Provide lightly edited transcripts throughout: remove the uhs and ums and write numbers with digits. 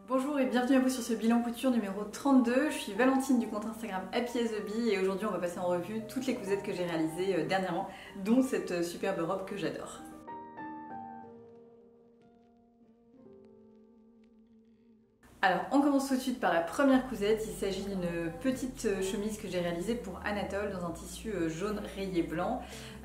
Bonjour et bienvenue à vous sur ce bilan couture numéro 32. Je suis Valentine du compte Instagram Happy as a Bee et aujourd'hui on va passer en revue toutes les cousettes que j'ai réalisées dernièrement, dont cette superbe robe que j'adore. Alors on commence tout de suite par la première cousette. Il s'agit d'une petite chemise que j'ai réalisée pour Anatole dans un tissu jaune rayé blanc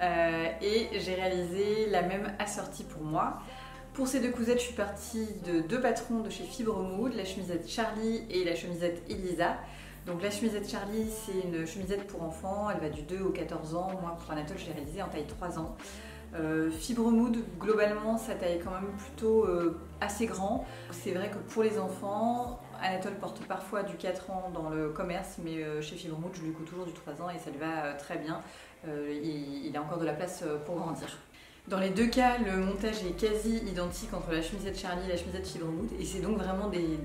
et j'ai réalisé la même assortie pour moi. Pour ces deux cousettes, je suis partie de deux patrons de chez Fibre Mood, la chemisette Charlie et la chemisette Elisa. Donc la chemisette Charlie, c'est une chemisette pour enfants, elle va du 2 au 14 ans. Moi pour Anatole, je l'ai réalisée en taille 3 ans. Fibre Mood, globalement, sa taille est quand même plutôt assez grand. C'est vrai que pour les enfants, Anatole porte parfois du 4 ans dans le commerce, mais chez Fibre Mood, je lui coûte toujours du 3 ans et ça lui va très bien. Il a encore de la place pour grandir. Dans les deux cas, le montage est quasi identique entre la chemisette Charlie et la chemisette Fibre Mood et c'est donc vraiment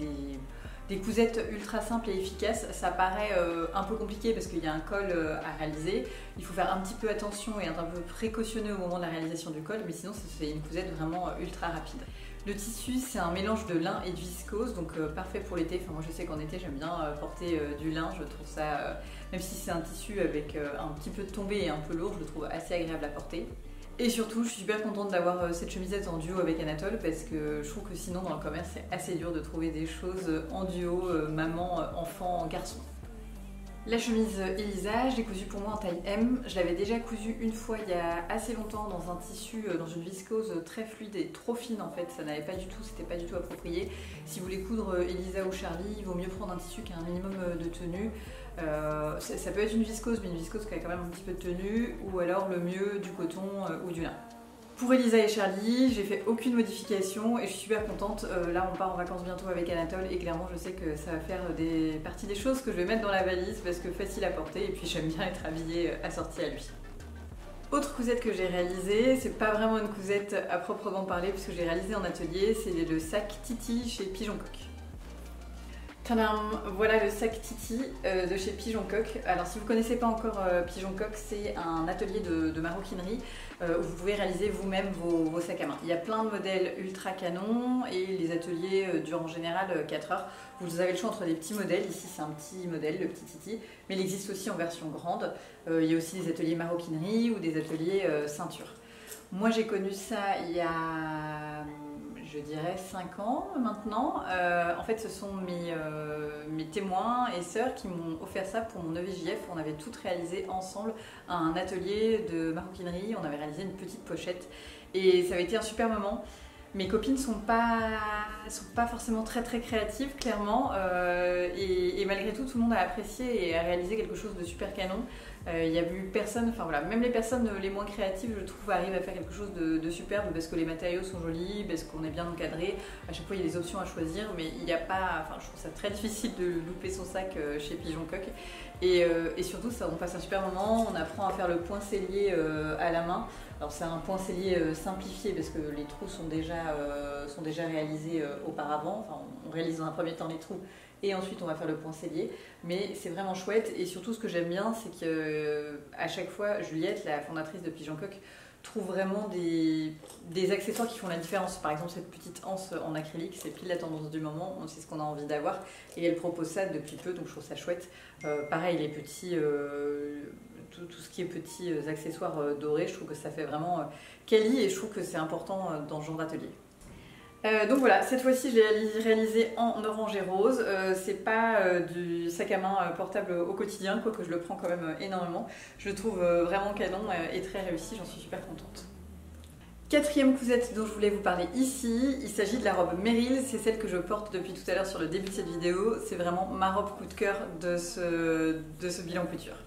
des cousettes ultra simples et efficaces. Ça paraît un peu compliqué parce qu'il y a un col à réaliser. Il faut faire un petit peu attention et être un peu précautionneux au moment de la réalisation du col, mais sinon c'est une cousette vraiment ultra rapide. Le tissu, c'est un mélange de lin et de viscose, donc parfait pour l'été. Enfin, moi je sais qu'en été j'aime bien porter du lin, je trouve ça, même si c'est un tissu avec un petit peu de tombé et un peu lourd, je le trouve assez agréable à porter. Et surtout, je suis super contente d'avoir cette chemisette en duo avec Anatole parce que je trouve que sinon dans le commerce c'est assez dur de trouver des choses en duo, maman, enfant, garçon. La chemise Elisa, je l'ai cousue pour moi en taille M. Je l'avais déjà cousue une fois il y a assez longtemps dans un tissu, dans une viscose très fluide et trop fine en fait. Ça n'avait pas du tout, c'était pas du tout approprié. Si vous voulez coudre Elisa ou Charlie, il vaut mieux prendre un tissu qui a un minimum de tenue. Ça peut être une viscose, mais une viscose qui a quand même un petit peu de tenue, ou alors le mieux du coton ou du lin. Pour Elisa et Charlie, j'ai fait aucune modification et je suis super contente. Là, on part en vacances bientôt avec Anatole et clairement, je sais que ça va faire partie des choses que je vais mettre dans la valise parce que facile à porter et puis j'aime bien être habillée assortie à lui. Autre cousette que j'ai réalisée, c'est pas vraiment une cousette à proprement parler puisque j'ai réalisé en atelier, c'est le sac Titi chez Pigeon Coq. Tadam, voilà le sac Titi de chez Pigeon Coq. Alors si vous ne connaissez pas encore Pigeon Coq, c'est un atelier de maroquinerie où vous pouvez réaliser vous-même vos sacs à main. Il y a plein de modèles ultra canons et les ateliers durent en général 4 heures. Vous avez le choix entre des petits modèles, ici c'est un petit modèle, le petit Titi, mais il existe aussi en version grande. Il y a aussi des ateliers maroquinerie ou des ateliers ceinture. Moi j'ai connu ça il y a, je dirais 5 ans maintenant. En fait ce sont mes témoins et sœurs qui m'ont offert ça pour mon EVJF. On avait toutes réalisé ensemble un atelier de maroquinerie, on avait réalisé une petite pochette et ça avait été un super moment. Mes copines sont pas forcément très créatives clairement et malgré tout le monde a apprécié et a réalisé quelque chose de super canon. Il n'y a eu personne, enfin voilà, même les personnes les moins créatives je trouve arrivent à faire quelque chose de superbe parce que les matériaux sont jolis, parce qu'on est bien encadré. À chaque fois il y a des options à choisir mais il n'y a pas, enfin je trouve ça très difficile de louper son sac chez Pigeon Coq et surtout ça, on passe un super moment, on apprend à faire le point sellier à la main. Alors c'est un point sellier simplifié parce que les trous sont déjà réalisés auparavant. Enfin, on réalise dans un premier temps les trous et ensuite on va faire le point sellier. Mais c'est vraiment chouette et surtout ce que j'aime bien c'est qu'à chaque fois Juliette, la fondatrice de Pigeon Coq, trouve vraiment des accessoires qui font la différence. Par exemple cette petite anse en acrylique, c'est pile la tendance du moment, c'est ce qu'on a envie d'avoir et elle propose ça depuis peu donc je trouve ça chouette. Pareil les petits... Tout ce qui est petits accessoires dorés, je trouve que ça fait vraiment quali et je trouve que c'est important dans ce genre d'atelier. Donc voilà, cette fois-ci je l'ai réalisé en orange et rose. C'est pas du sac à main portable au quotidien, quoique je le prends quand même énormément. Je le trouve vraiment canon et très réussi, j'en suis super contente. Quatrième cousette dont je voulais vous parler ici, il s'agit de la robe Meryl, c'est celle que je porte depuis tout à l'heure sur le début de cette vidéo. C'est vraiment ma robe coup de cœur de ce bilan couture.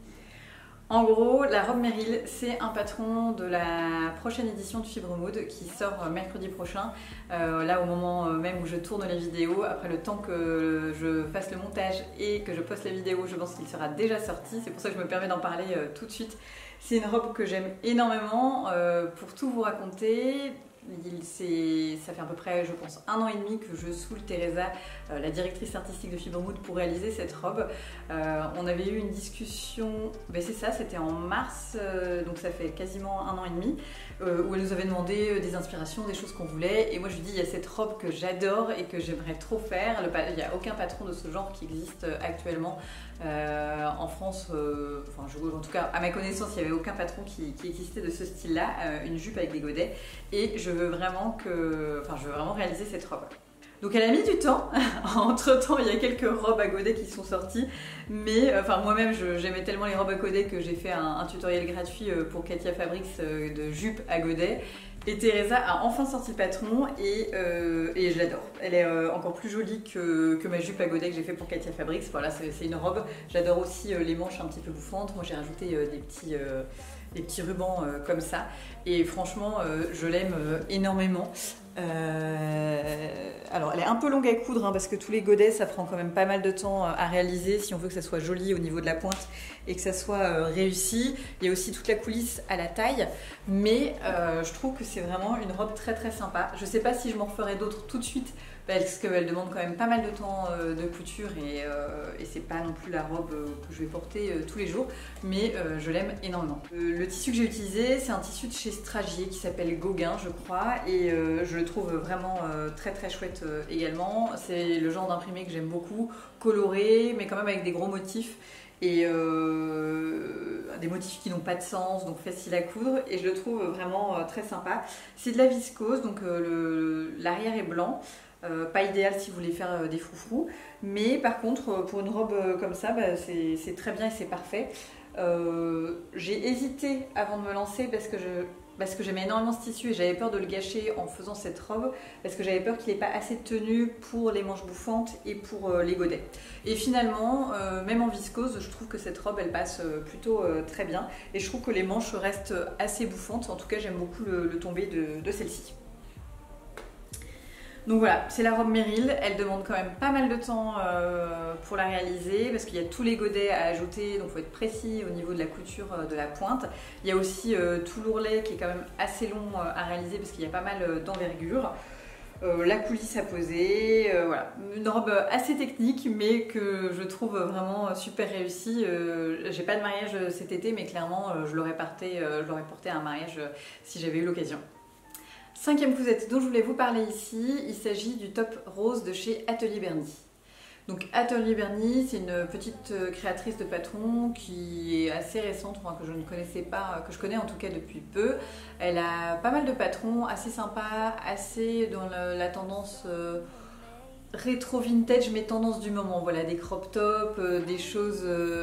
En gros, la robe Meryl, c'est un patron de la prochaine édition de Fibre Mood qui sort mercredi prochain. Là, au moment même où je tourne les vidéos, après le temps que je fasse le montage et que je poste la vidéo, je pense qu'il sera déjà sorti. C'est pour ça que je me permets d'en parler tout de suite. C'est une robe que j'aime énormément. Pour tout vous raconter, Ça fait à peu près, je pense, 1 an et demi que je saoule Teresa, la directrice artistique de Fibre Mood, pour réaliser cette robe. On avait eu une discussion, ben c'est ça, c'était en mars, donc ça fait quasiment 1 an et demi, où elle nous avait demandé des inspirations, des choses qu'on voulait. Et moi je lui dis, il y a cette robe que j'adore et que j'aimerais trop faire. Il n'y a aucun patron de ce genre qui existe actuellement en France. En tout cas, à ma connaissance, il n'y avait aucun patron qui existait de ce style-là, une jupe avec des godets. Et je veux vraiment réaliser cette robe. Donc elle a mis du temps. Entre-temps, il y a quelques robes à godets qui sont sorties. Mais moi-même, j'aimais tellement les robes à godets que j'ai fait un tutoriel gratuit pour Katia Fabrics de jupe à godets. Et Teresa a enfin sorti le patron et je l'adore. Elle est encore plus jolie que ma jupe à godets que j'ai fait pour Katia Fabrics. Voilà, c'est une robe. J'adore aussi les manches un petit peu bouffantes. Moi, j'ai rajouté des petits rubans comme ça. Et franchement, je l'aime énormément. Alors elle est un peu longue à coudre hein, parce que tous les godets ça prend quand même pas mal de temps à réaliser si on veut que ça soit joli au niveau de la pointe et que ça soit réussi. Il y a aussi toute la coulisse à la taille, mais je trouve que c'est vraiment une robe très très sympa. Je sais pas si je m'en referai d'autres tout de suite parce qu'elle demande quand même pas mal de temps de couture et c'est pas non plus la robe que je vais porter tous les jours, mais je l'aime énormément. Le tissu que j'ai utilisé, c'est un tissu de chez Stragier qui s'appelle Gauguin je crois, et je le trouve vraiment très très chouette également. C'est le genre d'imprimé que j'aime beaucoup, coloré mais quand même avec des gros motifs et des motifs qui n'ont pas de sens, donc facile à coudre, et je le trouve vraiment très sympa. C'est de la viscose, donc l'arrière est blanc. Pas idéal si vous voulez faire des froufrous, mais par contre pour une robe comme ça c'est très bien et c'est parfait. J'ai hésité avant de me lancer parce que j'aimais énormément ce tissu et j'avais peur de le gâcher en faisant cette robe, parce que j'avais peur qu'il n'ait pas assez de tenue pour les manches bouffantes et pour les godets. Et finalement, même en viscose, je trouve que cette robe elle passe plutôt très bien, et je trouve que les manches restent assez bouffantes. En tout cas j'aime beaucoup le tombé de celle-ci. Donc voilà, c'est la robe Meryl. Elle demande quand même pas mal de temps pour la réaliser parce qu'il y a tous les godets à ajouter, donc il faut être précis au niveau de la couture de la pointe. Il y a aussi tout l'ourlet qui est quand même assez long à réaliser parce qu'il y a pas mal d'envergure. La coulisse à poser, voilà. Une robe assez technique mais que je trouve vraiment super réussie. J'ai pas de mariage cet été, mais clairement je l'aurais porté à un mariage si j'avais eu l'occasion. 5e cousette dont je voulais vous parler ici, il s'agit du top rose de chez Atelier Bernie. Donc Atelier Bernie, c'est une petite créatrice de patron qui est assez récente, enfin, que je ne connaissais pas, que je connais en tout cas depuis peu. Elle a pas mal de patrons assez sympas, assez dans la tendance rétro vintage, mais tendance du moment. Voilà, des crop tops, des choses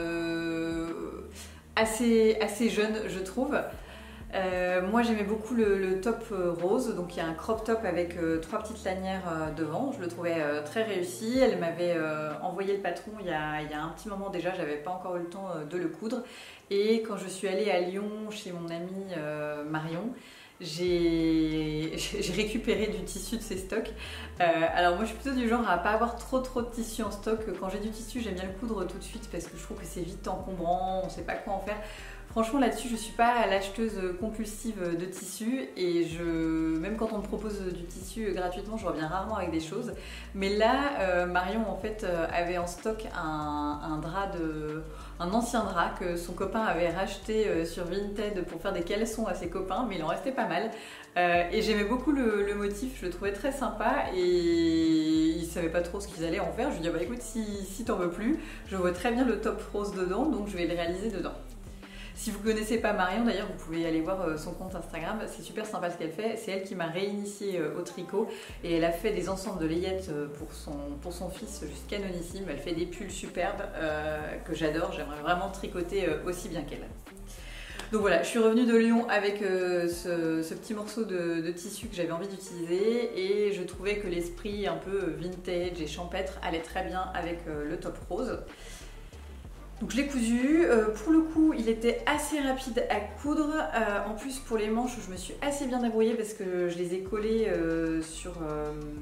assez jeunes je trouve. Moi j'aimais beaucoup le top rose, donc il y a un crop top avec 3 petites lanières devant. Je le trouvais très réussi. Elle m'avait envoyé le patron il y a un petit moment déjà, j'avais pas encore eu le temps de le coudre, et quand je suis allée à Lyon chez mon amie Marion, j'ai récupéré du tissu de ses stocks. Alors moi je suis plutôt du genre à pas avoir trop de tissu en stock. Quand j'ai du tissu j'aime bien le coudre tout de suite parce que je trouve que c'est vite encombrant, on sait pas quoi en faire. Franchement là-dessus je suis pas l'acheteuse compulsive de tissu, et même quand on me propose du tissu gratuitement je reviens rarement avec des choses. Mais là Marion en fait avait en stock un ancien drap que son copain avait racheté sur Vinted pour faire des caleçons à ses copains, mais il en restait pas mal. Et j'aimais beaucoup le motif, je le trouvais très sympa, et ils savaient pas trop ce qu'ils allaient en faire. Je lui ai dit bah écoute, si t'en veux plus, je vois très bien le top rose dedans, donc je vais le réaliser dedans. Si vous ne connaissez pas Marion d'ailleurs, vous pouvez aller voir son compte Instagram, c'est super sympa ce qu'elle fait. C'est elle qui m'a réinitiée au tricot, et elle a fait des ensembles de layettes pour son fils juste canonissime. Elle fait des pulls superbes que j'adore, j'aimerais vraiment tricoter aussi bien qu'elle. Donc voilà, je suis revenue de Lyon avec ce petit morceau de tissu que j'avais envie d'utiliser, et je trouvais que l'esprit un peu vintage et champêtre allait très bien avec le top rose. Donc je l'ai cousu, pour le coup il était assez rapide à coudre, en plus pour les manches je me suis assez bien débrouillée parce que je les ai collées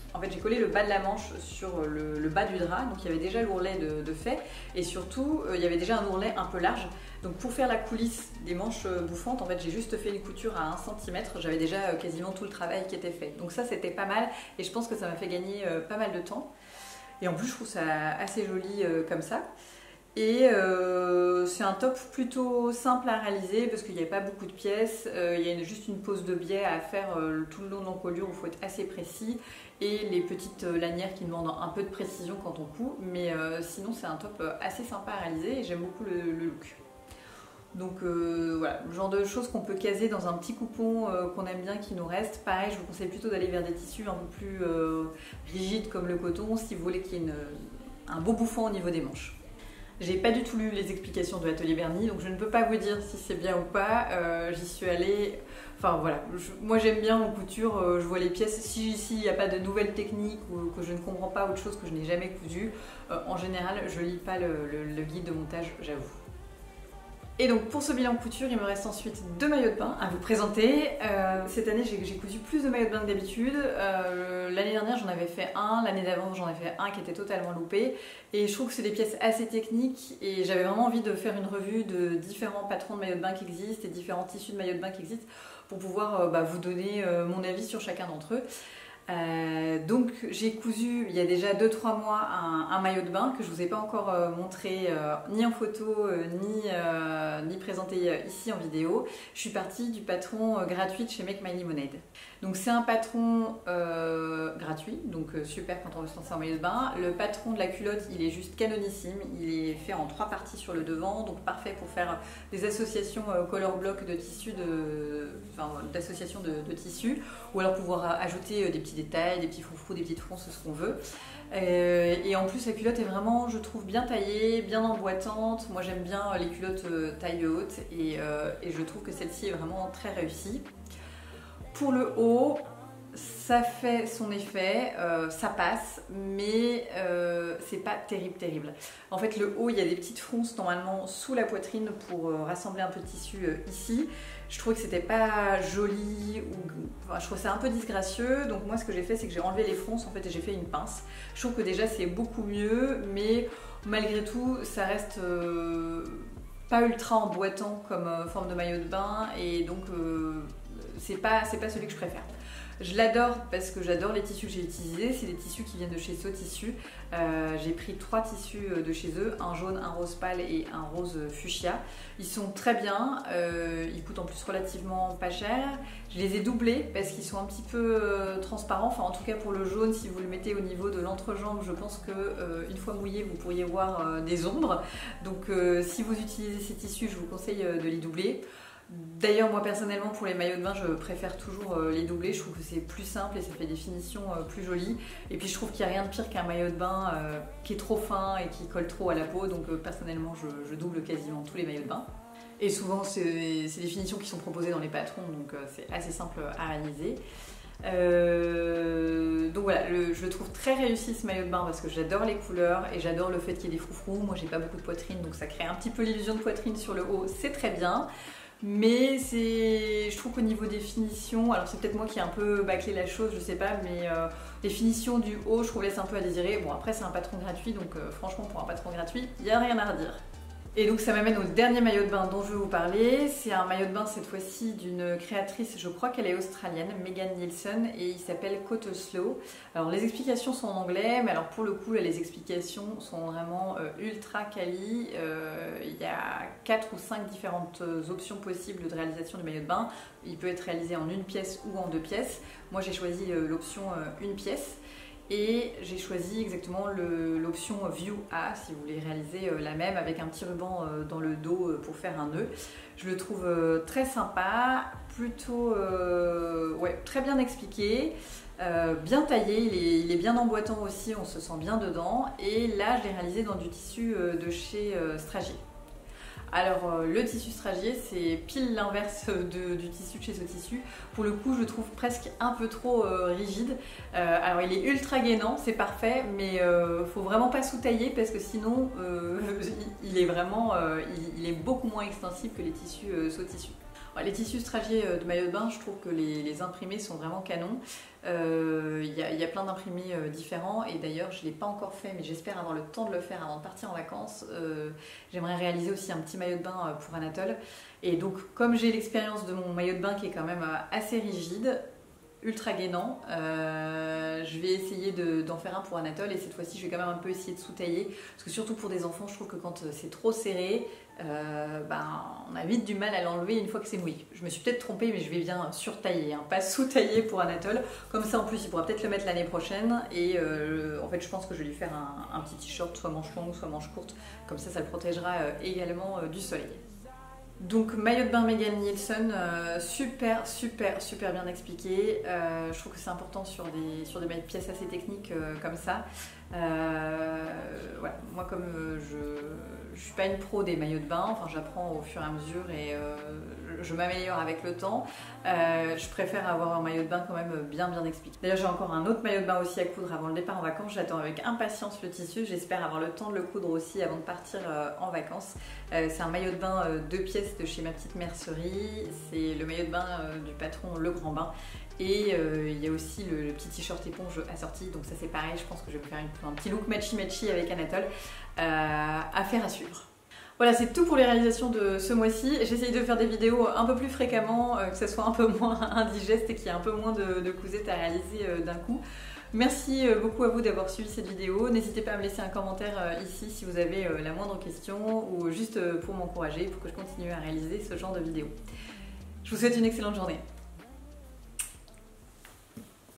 En fait, j'ai collé le bas de la manche sur le bas du drap, donc il y avait déjà l'ourlet de fait, et surtout il y avait déjà un ourlet un peu large. Donc pour faire la coulisse des manches bouffantes, en fait j'ai juste fait une couture à 1 cm, j'avais déjà quasiment tout le travail qui était fait. Donc ça c'était pas mal, et je pense que ça m'a fait gagner pas mal de temps. Et en plus je trouve ça assez joli comme ça. Et c'est un top plutôt simple à réaliser parce qu'il n'y a pas beaucoup de pièces, il y a juste une pose de biais à faire tout le long de l'encolure où il faut être assez précis et les petites lanières qui demandent un peu de précision quand on coud, mais sinon c'est un top assez sympa à réaliser et j'aime beaucoup le look. Donc voilà, le genre de choses qu'on peut caser dans un petit coupon qu'on aime bien qui nous reste. Pareil, je vous conseille plutôt d'aller vers des tissus un peu plus rigides comme le coton si vous voulez qu'il y ait un beau bouffant au niveau des manches. J'ai pas du tout lu les explications de l'atelier Bernie, donc je ne peux pas vous dire si c'est bien ou pas. J'y suis allée. Enfin voilà, moi j'aime bien en couture, je vois les pièces. Si ici il n'y a pas de nouvelles techniques ou que je ne comprends pas autre chose que je n'ai jamais cousu, en général je lis pas le guide de montage, j'avoue. Et donc pour ce bilan couture, il me reste ensuite 2 maillots de bain à vous présenter. Cette année j'ai cousu plus de maillots de bain que d'habitude. L'année dernière j'en avais fait un, l'année d'avant j'en ai fait un qui était totalement loupé. Et je trouve que c'est des pièces assez techniques et j'avais vraiment envie de faire une revue de différents patrons de maillots de bain qui existent et différents tissus de maillots de bain qui existent pour pouvoir vous donner mon avis sur chacun d'entre eux. Donc j'ai cousu il y a déjà 2-3 mois un maillot de bain que je ne vous ai pas encore montré ni en photo ni présenté ici en vidéo. Je suis partie du patron gratuit de chez Make My Lemonade. Donc c'est un patron gratuit, donc super quand on veut se lancer en maillot de bain. Le patron de la culotte il est juste canonissime, il est fait en 3 parties sur le devant, donc parfait pour faire des associations color block de tissus, d'associations de tissus, ou alors pouvoir ajouter des petits détails, des petits froufrous, des petites fronces, ce qu'on veut. Et en plus la culotte est vraiment, je trouve, bien taillée, bien emboîtante. Moi j'aime bien les culottes taille haute et je trouve que celle-ci est vraiment très réussie. Pour le haut, ça fait son effet, ça passe, mais c'est pas terrible. En fait le haut, il y a des petites fronces normalement sous la poitrine pour rassembler un peu de tissu ici. Je trouvais que c'était pas joli, enfin, je trouvais ça un peu disgracieux, donc moi ce que j'ai fait c'est que j'ai enlevé les fronces en fait et j'ai fait une pince. Je trouve que déjà c'est beaucoup mieux, mais malgré tout ça reste pas ultra emboîtant comme forme de maillot de bain et donc c'est pas celui que je préfère. Je l'adore parce que j'adore les tissus que j'ai utilisés, c'est des tissus qui viennent de chez So Tissus. J'ai pris 3 tissus de chez eux, un jaune, un rose pâle et un rose fuchsia. Ils sont très bien, ils coûtent en plus relativement pas cher. Je les ai doublés parce qu'ils sont un petit peu transparents, enfin en tout cas pour le jaune, si vous le mettez au niveau de l'entrejambe, je pense que une fois mouillé vous pourriez voir des ombres. Donc si vous utilisez ces tissus, je vous conseille de les doubler. D'ailleurs moi personnellement pour les maillots de bain je préfère toujours les doubler, je trouve que c'est plus simple et ça fait des finitions plus jolies et puis je trouve qu'il n'y a rien de pire qu'un maillot de bain qui est trop fin et qui colle trop à la peau, donc personnellement je double quasiment tous les maillots de bain et souvent c'est des finitions qui sont proposées dans les patrons, donc c'est assez simple à réaliser. Donc voilà, je le trouve très réussi ce maillot de bain parce que j'adore les couleurs et j'adore le fait qu'il y ait des froufrous. Moi j'ai pas beaucoup de poitrine donc ça crée un petit peu l'illusion de poitrine sur le haut, c'est très bien. Mais je trouve qu'au niveau des finitions, alors c'est peut-être moi qui ai un peu bâclé la chose, je sais pas, mais les finitions du haut, je trouve laissent un peu à désirer. Bon après c'est un patron gratuit, donc franchement pour un patron gratuit, il n'y a rien à redire. Et donc ça m'amène au dernier maillot de bain dont je vais vous parler. C'est un maillot de bain cette fois-ci d'une créatrice, je crois qu'elle est australienne, Megan Nielsen, et il s'appelle Cotteslow. Alors les explications sont en anglais, mais alors pour le coup là, les explications sont vraiment ultra quali. Il y a 4 ou 5 différentes options possibles de réalisation du maillot de bain. Il peut être réalisé en 1 pièce ou en 2 pièces. Moi j'ai choisi l'option 1 pièce. Et j'ai choisi exactement l'option View A si vous voulez réaliser la même avec un petit ruban dans le dos pour faire un nœud. Je le trouve très sympa, plutôt très bien expliqué, bien taillé, il est bien emboîtant aussi, on se sent bien dedans. Et là je l'ai réalisé dans du tissu de chez Stragier. Alors le tissu Stragier c'est pile l'inverse du tissu de chez So Tissus. Pour le coup je le trouve presque un peu trop rigide. Alors il est ultra gainant, c'est parfait, mais faut vraiment pas sous-tailler parce que sinon il est beaucoup moins extensible que les tissus So Tissus. Les tissus stragiers de maillot de bain, je trouve que les imprimés sont vraiment canons. Il y a plein d'imprimés différents et d'ailleurs je ne l'ai pas encore fait mais j'espère avoir le temps de le faire avant de partir en vacances. J'aimerais réaliser aussi un petit maillot de bain pour Anatole et donc comme j'ai l'expérience de mon maillot de bain qui est quand même assez rigide, ultra gainant, je vais essayer d'en faire un pour Anatole et cette fois-ci je vais quand même un peu essayer de sous-tailler parce que surtout pour des enfants je trouve que quand c'est trop serré on a vite du mal à l'enlever une fois que c'est mouillé. Je me suis peut-être trompée mais je vais bien surtailler, hein, pas sous-tailler pour Anatole, comme ça en plus il pourra peut-être le mettre l'année prochaine et en fait je pense que je vais lui faire un petit t-shirt soit manche longue soit manche courte, comme ça le protégera également du soleil. Donc maillot de bain Megan Nielsen, super bien expliqué. Je trouve que c'est important sur des pièces assez techniques comme ça. Ouais, moi comme je suis pas une pro des maillots de bain, enfin j'apprends au fur et à mesure et je m'améliore avec le temps. Je préfère avoir un maillot de bain quand même bien expliqué. D'ailleurs j'ai encore un autre maillot de bain aussi à coudre avant le départ en vacances. J'attends avec impatience le tissu, j'espère avoir le temps de le coudre aussi avant de partir en vacances. C'est un maillot de bain 2 pièces de chez ma petite mercerie. C'est le maillot de bain du patron Le Grand Bain. Et il y a aussi le petit t-shirt éponge assorti, donc ça c'est pareil, je pense que je vais me faire un petit look matchy avec Anatole. Affaire à suivre. Voilà, c'est tout pour les réalisations de ce mois-ci. J'essaye de faire des vidéos un peu plus fréquemment, que ce soit un peu moins indigeste et qu'il y ait un peu moins de cousettes à réaliser d'un coup. Merci beaucoup à vous d'avoir suivi cette vidéo. N'hésitez pas à me laisser un commentaire ici si vous avez la moindre question ou juste pour m'encourager, pour que je continue à réaliser ce genre de vidéos. Je vous souhaite une excellente journée.